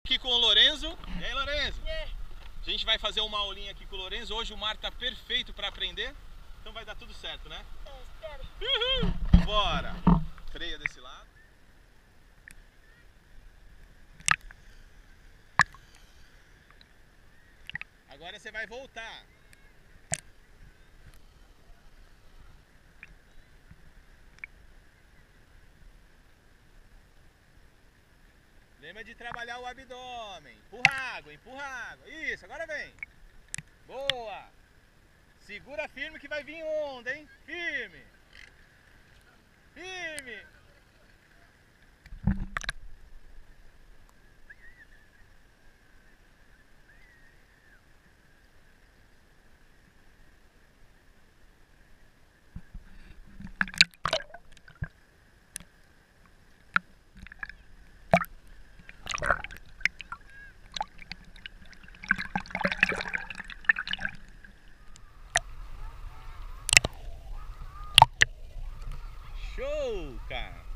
aqui com o Lorenzo. E aí, Lorenzo? A gente vai fazer uma aulinha aqui com o Lorenzo. Hoje o mar tá perfeito para aprender. Então vai dar tudo certo, né? Espero. Uhul! Bora! Freia desse lado. Agora você vai voltar. Lembra de trabalhar o abdômen. Empurra água, empurra água. Isso, agora vem. Boa! Segura firme que vai vir onda, hein? Firme! Firme! Show, cara!